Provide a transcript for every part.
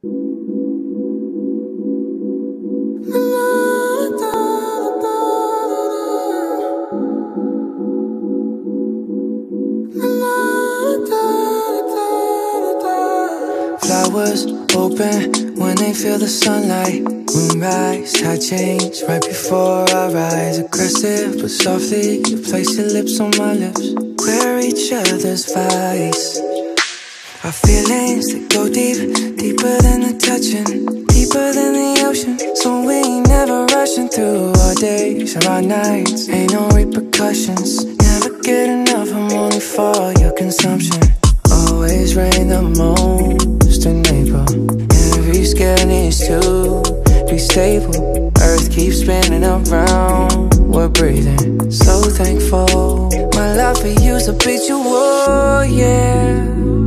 Flowers open when they feel the sunlight. Moonrise, tide change right before our eyes. Aggressive but softly, you place your lips on my lips. We're each other's vice. Our feelings, they go deep, deeper than the touching, deeper than the ocean. So we ain't never rushing through our days or our nights. Ain't no repercussions, never get enough, I'm only for your consumption. Always rain the most in April. Every scale needs to be stable. Earth keeps spinning around, we're breathing. So thankful, my love for you's habitual, yeah.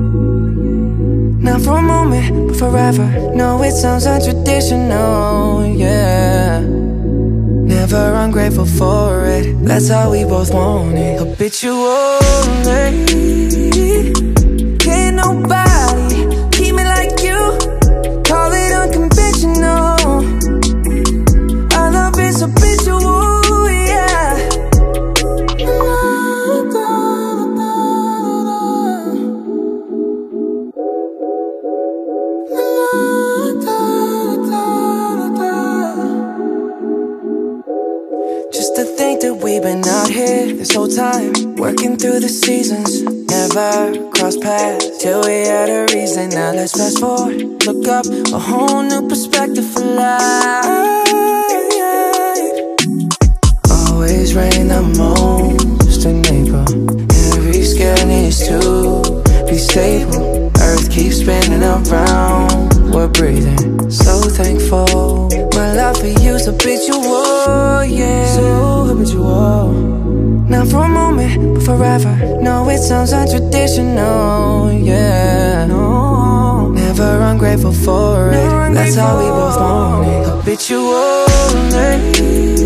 Not for a moment, but forever. No, it sounds untraditional, yeah. Never ungrateful for it, that's how we both want it. Habitual, can't nobody keep me like you. Call it unconventional. Our love is habitual, yeah. Just to think that we've been out here this whole time, working through the seasons. Never crossed paths till we had a reason. Now let's fast forward, look up, a whole new perspective for life. Always rain the most in April. Every scale needs to be stable. Earth keeps spinning around, we're breathing. So thankful, my love for you's habitual, yeah. So habitual. Not for a moment, but forever. No, it sounds untraditional, yeah. No, never ungrateful for it, that's how we both want it. Habitual,